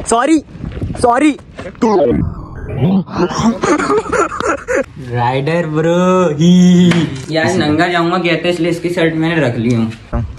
Sorry sorry rider bro ही यार नंगा जाऊंगा कहते इसलिए इसकी शर्ट मैंने रख ली हूँ।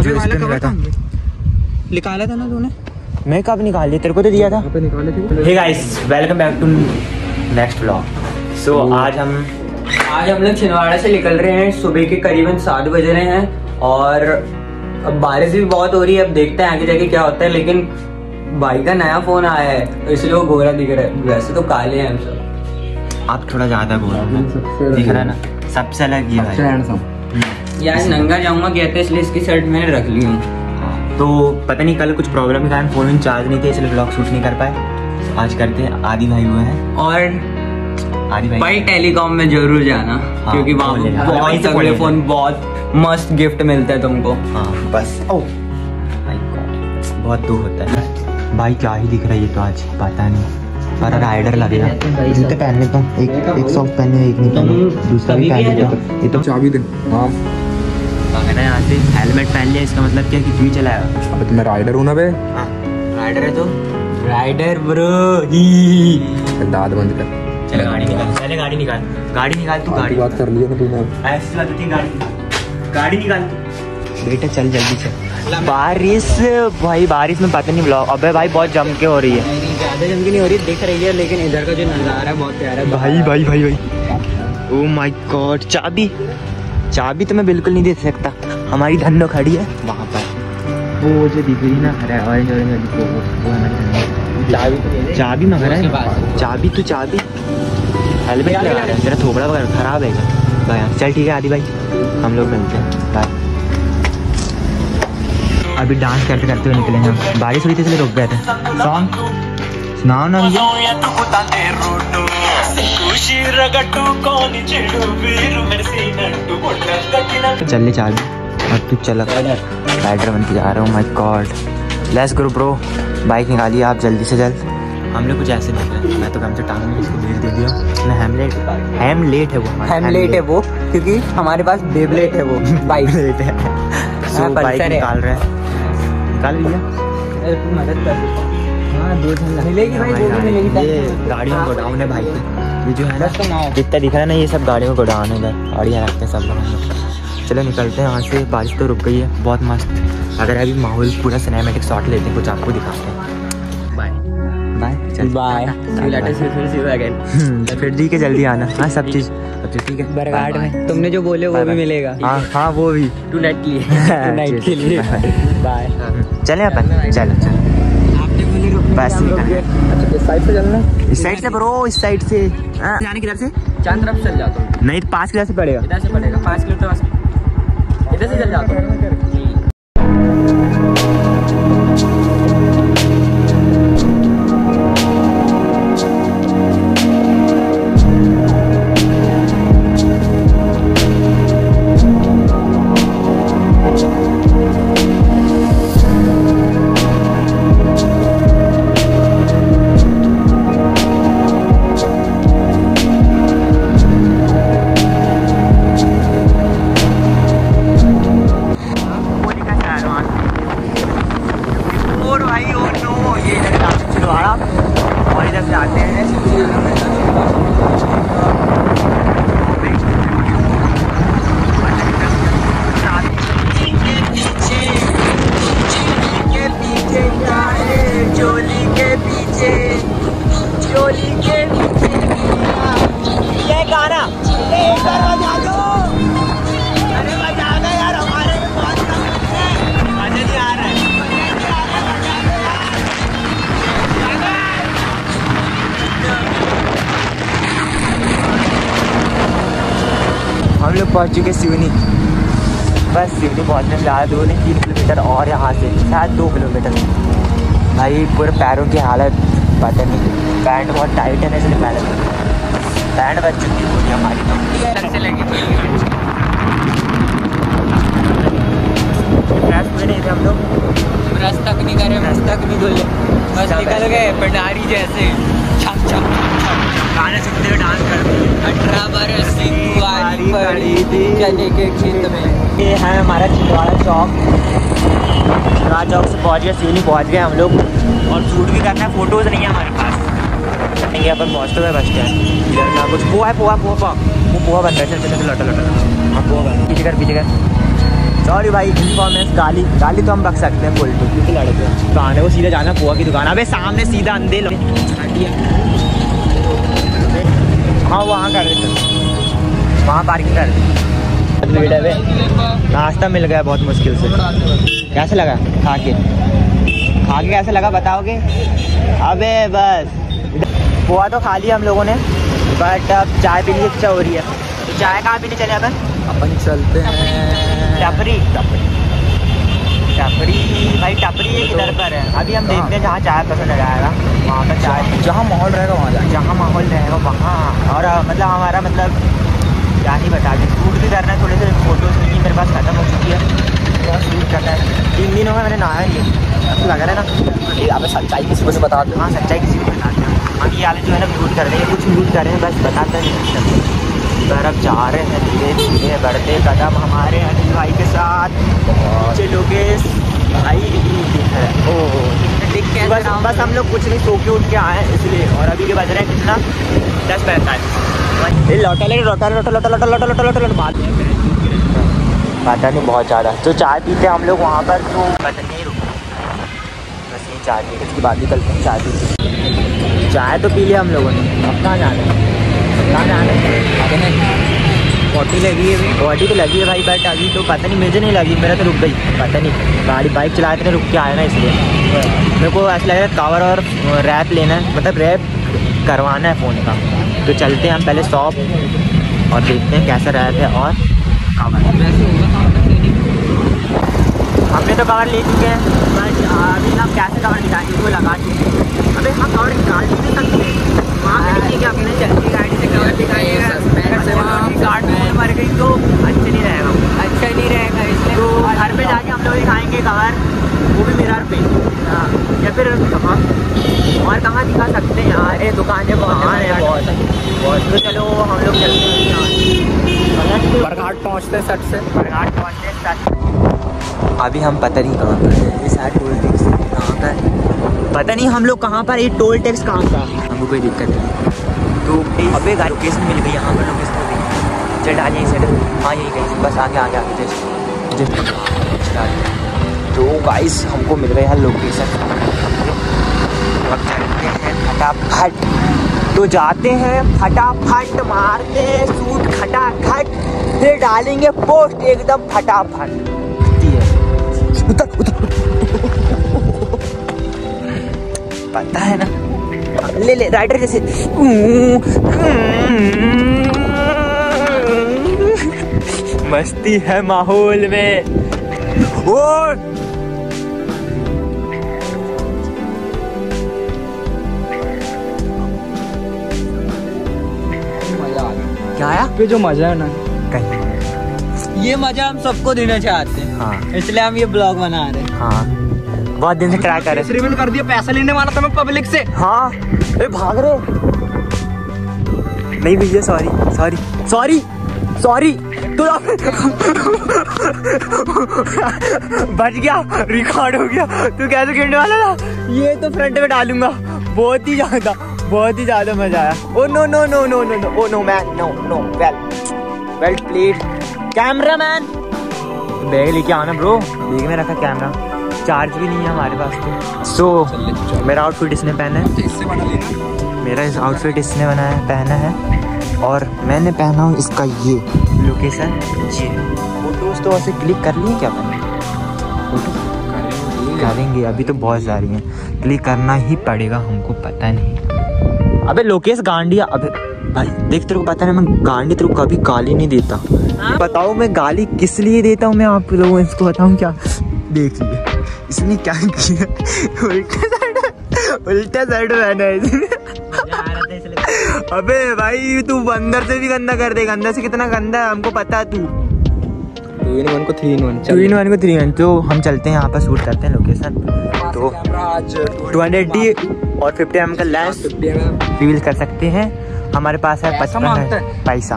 निकाला था ना तूने? मैं कब निकाल लिया? तेरे को तो दिया था। Hey guys welcome back to next vlog. So आज हम लोग छिंदवाड़ा से निकल रहे हैं। सुबह के करीबन 7 बज रहे हैं और अब बारिश भी बहुत हो रही है। अब देखते हैं आगे जाके क्या होता है। लेकिन भाई का नया फोन आया है तो इसलिए वो गोरा दिख रहा है। वैसे तो काले हैं हम सब, आप थोड़ा ज्यादा गोरा दिख रहा है ना। सबसे अलग ये भाई यार नंगा जाऊंगा कहते इसलिए इसकी शर्ट मैंने रख ली हूँ। तो पता नहीं कल कुछ प्रॉब्लम के कारण फोन में चार्ज नहीं थे इसलिए ब्लॉग शूट नहीं कर पाए। आज करते हैं। आदि भाई हुए हैं और आदि भाई टेलीकॉम में जरूर जाना। हाँ, क्योंकि वहाँ तगड़े फोन बहुत मस्त गिफ्ट मिलता है तुमको। हाँ बस बहुत दुख होता है भाई। क्या ही दिख रहा है ये तो आज पता नहीं। पर राइडर लगेगा। जूते पहन लेता हूँ। एक सॉक्स पहने एक नहीं पहने दूसरा भी पहन लेता हूँ। ये तो चाबी दे। हाँ यहाँ से हेलमेट पहन लिया इसका मतलब क्या कि तू ही चलाएगा? अब तो मैं राइडर हूँ ना बे। हाँ राइडर है तो राइडर ब्रो ही। दाद बंद कर। चल गाड़ी निकाल। पहले गाड़ी निकाल। गाड़ी निकाल तू। गाड़ी बात कर लिया ना तूने। ऐसी बात होती है। गाड़ी निकाल बेटा। चल जल्दी चल। बारिश भाई बारिश में पता नहीं ब्लॉग। अबे भाई बहुत जम के हो रही है। ज्यादा जम के नहीं हो रही दिख रही है लेकिन इधर का जो नजारा है बहुत प्यारा है भाई भाई भाई भाई। Oh my god. चाबी तो मैं बिल्कुल नहीं दे सकता। हमारी धन्नो खड़ी है वहाँ पर। वो जो दिख रही ना ऑरेंज वो हमारी चाबी मगर है। चाबी हेलमेट लगा रहा है। तेरा थोबड़ा वगैरह खराब है क्या? चल ठीक है आदि भाई हम लोग मिलते हैं। बाय। अभी डांस करते करते हुए निकलेंगे हम। बारिश हुई थी इसलिए रुक गए थे। सॉन्ग सुनाओ ना चल ले चाबी और तू चल। राइडर बन के जा रहा हूँ। My god let's go bro. Bike निकालिए आप जल्दी से जल्द। हम लोग कुछ ऐसे निकले। मैं तो कम से टांग में इसको भेज दे दिया। हेमलेट है वो क्योंकि हमारे पास बेबलेट है वो बाइक लेट है। सो बाइक निकाल रहे हैं। निकाल लिया। मदद कर। हाँ 2 दिन मिलेगी भाई। 2 दिन मिलेगी। ये गाड़ियों का गोडाउन है भाई। ये जो है ना जितना दिख रहा है ना ये सब गाड़ियों का गोडाउन है। गाड़ियाँ रखते हैं सब लोग। चलो निकलते हैं यहाँ से। बारिश तो रुक गई है बहुत मस्त। अगर अभी माहौल पूरा सिनेमैटिक शॉट लेते हैं कुछ आपको दिखाते हैं। Bye bye bye. फिर ठीक है जल्दी आना। हाँ सब चीज़ ठीक है। बरगाड़ में तुमने जो बोले वो भी मिलेगा। हाँ वो भी टू नाइट के लिए। बाय। चले अपन चलो बस इस साइड से चलना। इस साइड से ब्रो। इस साइड से जाने किधर से? चांद तरफ चल जाता हूँ। नहीं 5 किलो से पड़ेगा। इधर से पड़ेगा 5 किलो तो इधर से चल जाता हूँ। हम लोग पहुँच चुके सिवनी। बस सिवनी पहुँचने से ज़्यादा दूर नहीं 3 किलोमीटर और यहाँ से शायद 2 किलोमीटर। भाई पूरे पैरों की हालत पता नहीं। पैंट बहुत टाइट है ना इसलिए पैंट बच चुकी है पूरी हमारी। तो नहीं थे हम लोग। ब्रश तक नहीं करे। ब्रश तक नहीं धुले बस निकल गए पटारी जैसे छप छप गाने सुनते हुए डांस करते। 18 बरस की कुंवारी पड़ी थी चने के खेत में। ये है हमारा छिंदवाड़ा चौक। छिंदवाड़ा चौक से पहुँच गए सिवनी पहुँच गए हम लोग। और शूट भी करना है, फोटोज़ नहीं है हमारे पास। यहाँ पर पहुँचते हुए बस स्टैंड इधर का कुछ पोहा वो पोहा बन रहा है। चल लटा हाँ पोहा बन पीछे कर। सॉरी भाई इन्फॉर्मेंस गाली तो हम रख सकते हैं बोल तो, क्योंकि लड़के दुकान है वो सीधा जाना पोहा की दुकान। अबे सामने सीधा अंधे लोग हाँ वहाँ कर देते, वहाँ पार्किंग कर देते। नाश्ता मिल गया बहुत मुश्किल से। कैसे लगा खा के कैसे लगा बताओगे? अबे बस पोहा तो खा लिया हम लोगों ने, बट अब चाय पीने की इच्छा हो रही है। तो चाय कहाँ पीने चले अपन चलते हैं टपरी भाई। टपरी ये किधर पर है? अभी हम देखते हैं जहाँ चाय पसंद आएगा वहाँ पर चाय, जहाँ माहौल रहेगा वहाँ जाए, जहाँ माहौल रहेगा वहाँ। और मतलब हमारा मतलब क्या ही बता दें, शूट भी करना है, थोड़े से फोटोज भी मेरे पास ख़त्म हो चुकी है, बहुत शूट करना है। 3 दिन हो गए मैंने नहाया नहीं, लग रहा है ना। अब सच्चाई किसी को बताते हैं, हाँ सच्चाई किसी को बताते हैं। हम ये वाले जो है ना शूट कर देंगे, कुछ शूट कर रहे हैं बस बताते हैं। तरफ जा रहे हैं धीरे धीरे बढ़ते कदम हमारे अनिल भाई के साथ। लोकेश भाई बस हम लोग कुछ नहीं सो के उठ के आए हैं इसलिए। और अभी के बज रहे हैं कितना 10:45। लोटा पता नहीं बहुत ज़्यादा। तो चाय पीते हम लोग वहाँ पर, तो पता नहीं रुक बस यही चाय पी, इसकी बात निकलते हैं। चाय पी चाय तो पी लिया हम लोगों ने। अब कहाँ जाना है? बॉडी लगी है, बॉडी तो लगी है भाई, बट अभी तो पता नहीं मुझे नहीं लगी, मेरा तो रुक गई पता नहीं। बाइक चलाए थे रुक के आया ना, इसलिए मेरे को ऐसा लग रहा है कवर और रैप लेना है, मतलब रैप करवाना है फ़ोन का। तो चलते हैं हम पहले शॉप और देखते हैं कैसा रैप है और कवर। हमने तो कवर ले चुके हैं, बट अभी हम कैसे कवर निकालेंगे वो लगा चुके हैं। अभी हम कवर निकाल नहीं सकते वहाँ पे देखिए कि अपने चलती गाड़ी से कवर दिखाइएगा। गार्ड में मर गई तो अच्छा नहीं रहेगा, इसलिए तो घर पे जाके हम लोग दिखाएंगे कवर, वो भी मिरर पे। हाँ या फिर कहाँ और कहाँ दिखा सकते हैं यार? ये दुकानें बहुत है बहुत। तो चलो हम लोग चलते हैं बरघाट पहुँचते सट से अभी हम पता नहीं कहाँ पर है, इस टोल टैक्स कहाँ पर पता नहीं हम लोग कहाँ पर, ये टोल टैक्स कहाँ का हमको कोई दिक्कत नहीं। तो अबे लोकेशन मिल गई, यहाँ पर लोकेशन मिल गई। चल डालिए इसे, हाँ यही कहीं बस आगे जस्ट। तो गाइस हमको मिल गया है लोकेशन, अब चलते हैं फटाफट। तो जाते हैं फटाफट, मारते हैं शूट खटाखट, फिर डालेंगे पोस्ट एकदम फटाफट। उतर पता है ना, ले राइडर जैसे। मस्ती है माहौल में। क्या आया? पे जो मजा है ना कहीं, ये मजा हम सबको देना चाहते हैं। हाँ इसलिए हम ये ब्लॉग बना रहे हैं। हाँ बहुत दिन से ट्राई कर रहे हैं। कर दिया, पैसा लेने वाला था मैं पब्लिक से। हाँ भाग रहे नहीं भैया, सॉरी तो बच गया, रिकॉर्ड हो गया। तू कैसे गिरने वाला था? ये तो फ्रंट में डालूंगा। बहुत ही ज्यादा मजा आया। Oh no man, no well played. Cameraman bag लेके आना ब्रो, बैग में रखा कैमरा, चार्ज भी नहीं है हमारे पास। तो सो मेरा आउटफिट इसने पहना है, मेरा इस आउटफिट इसने पहना है और मैंने पहना हूँ इसका ये लोकेशन। ये फोटोज तो ऐसे क्लिक कर लिए क्या मैंने? फोटो करेंगे, अभी तो बहुत सारी हैं, क्लिक करना ही पड़ेगा हमको, पता नहीं। अबे लोकेश गांडिया, अबे भाई देख तेरे को पता है मैं गांडी तेरे को कभी गाली नहीं देता। बताओ मैं गाली किस लिए देता हूँ मैं आप लोगों को बताऊँ क्या? देखिए इसने क्या किया, उल्टा साइड रहना है। अबे भाई तू अंदर से भी गंदा कर देगा, अंदर से कितना गंदा है हमको पता है। तू 2 in 1 को 3 in 1 तो हम चलते हैं यहाँ पर शूट करते हैं लोकेशन। तो 280 और 50 mm का लेंस रिवील कर सकते हैं। हमारे पास है 55 पैसा।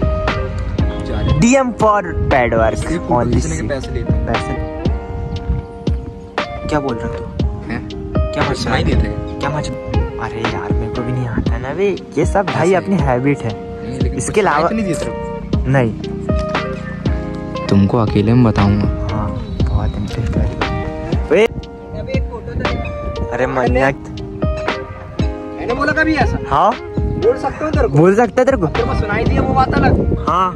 DM for paid work only. पैसे क्या बोल रहा तू? क्या मच सुनाई देते हैं क्या मच। अरे यार मेरे को भी नहीं आता ना वे, ये सब भाई अपनी हैबिट है, इसके अलावा नहीं। तुमको अकेले में बताऊंगा। हाँ बहुत इंटरेस्ट है। अरे मन्नत मैंने बोला कभी ऐसा? हाँ बोल सकते हो तेरे को? बोल सकता है तेरे को? तेरे को सुनाई दिया वो बात अलग। हाँ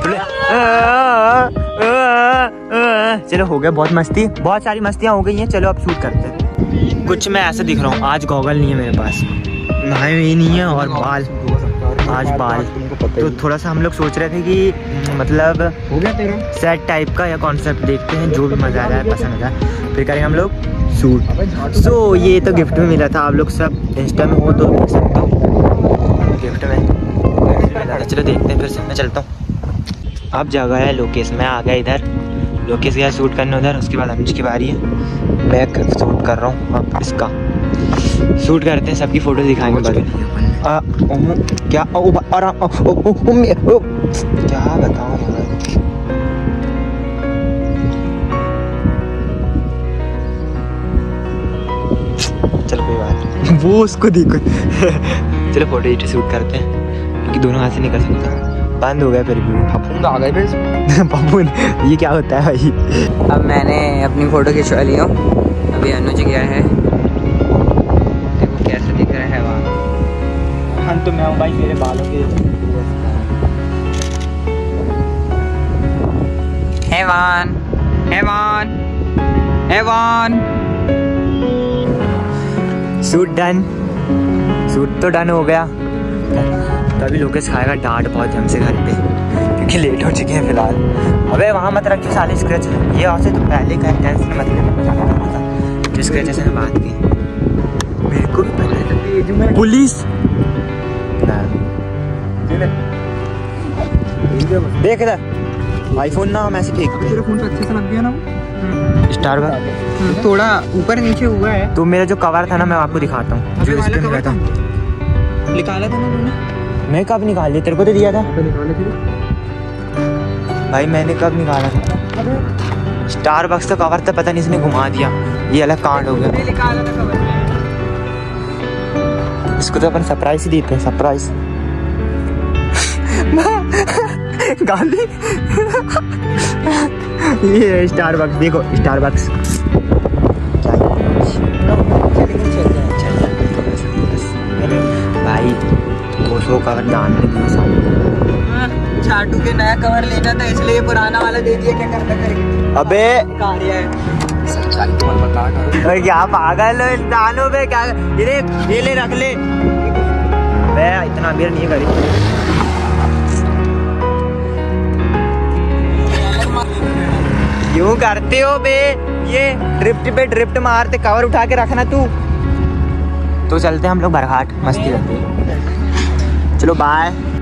चलो हो गया, बहुत मस्ती, बहुत सारी मस्तियाँ हो गई हैं। चलो अब शूट करते हैं। कुछ मैं ऐसे दिख रहा हूँ, आज गॉगल नहीं है मेरे पास, नहाए हुए नहीं है और बाल, आज बाल तो थोड़ा सा हम लोग सोच रहे थे कि मतलब हो गया तेरा सेट टाइप का या कॉन्सेप्ट देखते हैं, जो भी मजा आ जाए पसंद आ जाए फिर करेंगे हम लोग शूट। सो ये तो गिफ्ट में मिला था, आप लोग सब इंस्टा में हो तो देख सकते हो, गिफ्ट में मिला था। चलो देखते हैं, फिर से मैं चलता हूँ। अब जगह है लोकेश, मैं आ गया इधर, लोकेश गया शूट करने उधर, उसके बाद अनुज की बारी है, मैं शूट कर रहा हूँ। अब इसका शूट करते हैं, सबकी फोटो दिखाएंगे बाद में। क्या क्या बताऊँ यार, चलो कोई बात नहीं, वो उसको देखो चलो फोटो एडिट शूट करते हैं, क्योंकि दोनों हाथ से नहीं कर सकता, बंद हो गया फिर भी। फफूंद आ गए फफूंद, ये क्या होता है भाई? अब मैंने अपनी फोटो खिंचवा ली हूँ, अभी अनुज गया है, देखो कैसे दिख रहा है वहाँ। हाँ तो मैं हूँ भाई, मेरे बालों के heaven heaven heaven. Shoot done, shoot तो डन हो गया। तो अभी लोकेश खाएगा डांट बहुत हमसे घर पे, क्योंकि लेट हो चुके हैं फिलहाल। अबे वहाँ मत रखिए साले स्क्रैच, ये आपसे तो पहले का टेंस में मतलब जो स्क्रैच से बात की, मेरे को भी पता है पुलिस देख इधर आईफोन ना हम ऐसे फेंक दे। तेरे फोन पे अच्छे से लग गया ना स्टार का थोड़ा ऊपर नीचे हुआ है। तो मेरा जो कवर था ना, मैं आपको दिखाता हूँ, जो इस पे मिला था। निकाला था ना तूने? मैं कब निकाल लिया, तेरे को तो दिया था भाई, मैंने कब निकाला था? स्टारबक्स का कवर था, पता नहीं इसने घुमा दिया, ये अलग कांड हो गया। निकाला था कवर, इसको तो अपन सरप्राइज ही देते हैं, सरप्राइज गांधी ये स्टारबक्स देखो, स्टारबक्स भाई 200 कवर दान में दिया सब। छाटू के नया कवर लेना था, इसलिए पुराना वाला दे दिया। क्या करना करेंगे? अबे कार्य है क्या पागल दानो पे क्या, ये ले रख ले, मैं इतना अमीर नहीं करी। क्यों करते हो बे, ये ड्रिफ्ट पे ड्रिफ्ट मारते, कवर उठा के रखना तू। तो चलते हैं हम लोग बरघाट, मस्ती करते हैं। चलो बाय।